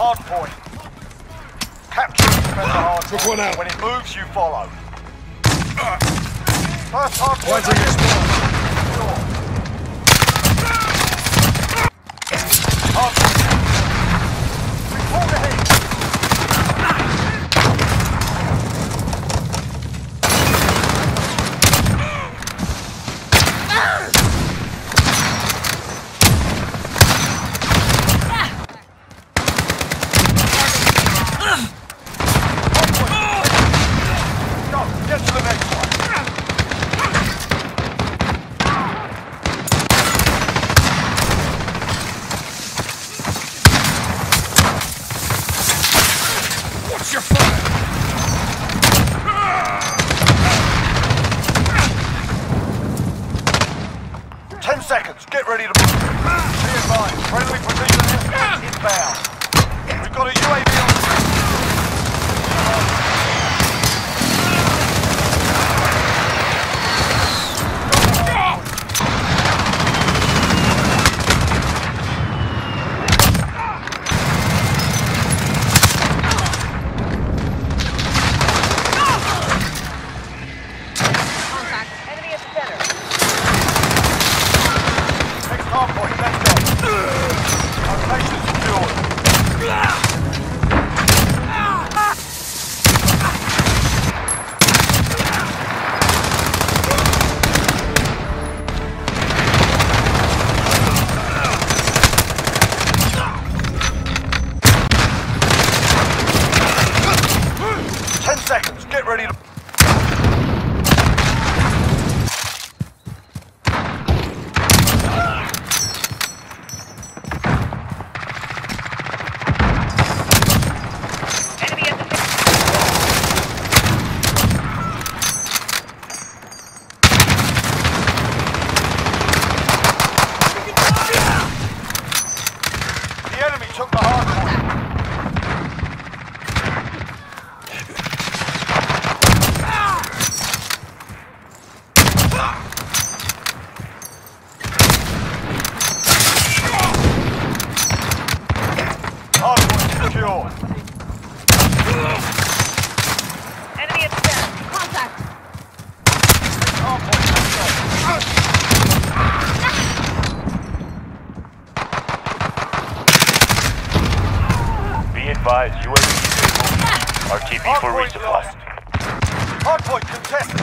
hard point. Capture and defend the hard Took point. one out. When it moves, you follow. First hard point. Planting explode. Hard point. Report ahead. 10 seconds. Get ready to move. Be advised. Friendly precision airstrike inbound. We've got a UAV on the street. 10 seconds. Get ready to... The enemy took the hard point. Hardpoint secure. Enemy at the center. Contact. Hardpoint secure. Be advised, UAV RTB for resupply. Hardpoint contested.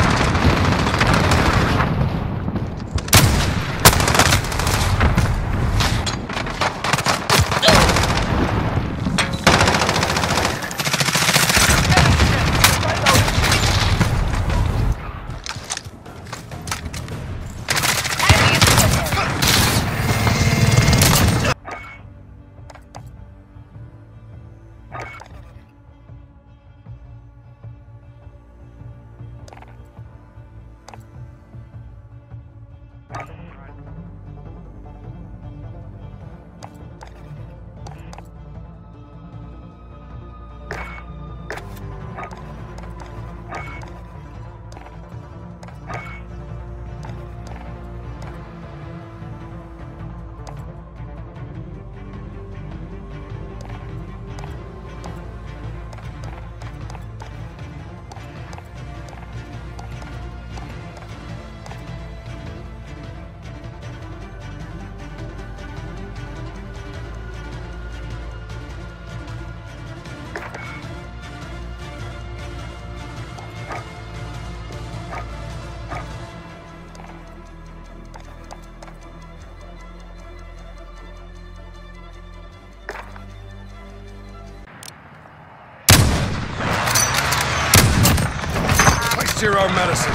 Zero medicine.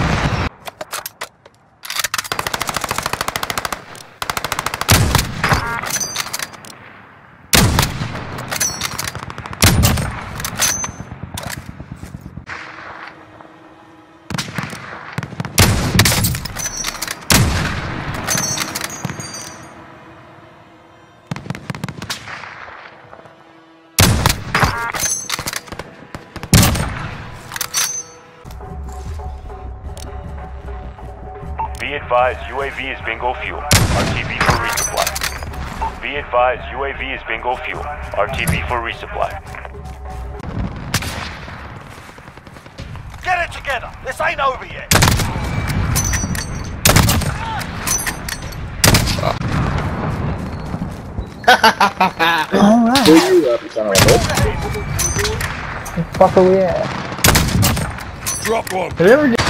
Be advised, UAV is bingo fuel. RTB for resupply. Be Be advised, UAV is bingo fuel. RTB for resupply. Get it together. This ain't over yet. Alright. Where you at, son of a bitch? The fuck are we at? Drop one. Have you ever just...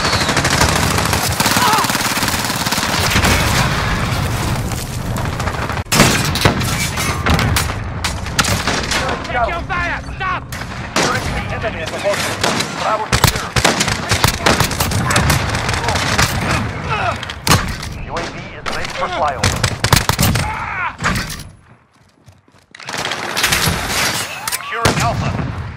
Take your fire! Stop! Enemy at the hospital. Bravo secure. UAV is ready for flyover. Securing Alpha.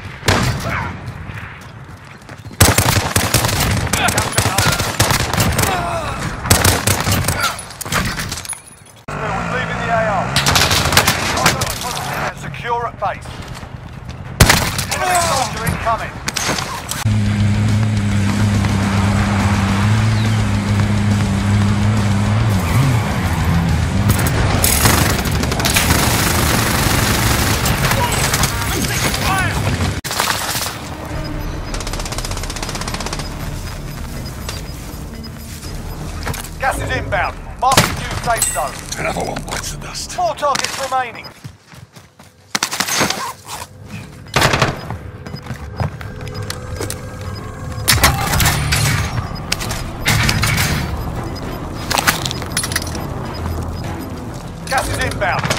Captain Alpha. We're leaving the AR. Secure at base. Soldier incoming. Gas is inbound. Marking new safe zone. Another one bites the dust. 4 targets remaining. Gas is inbound.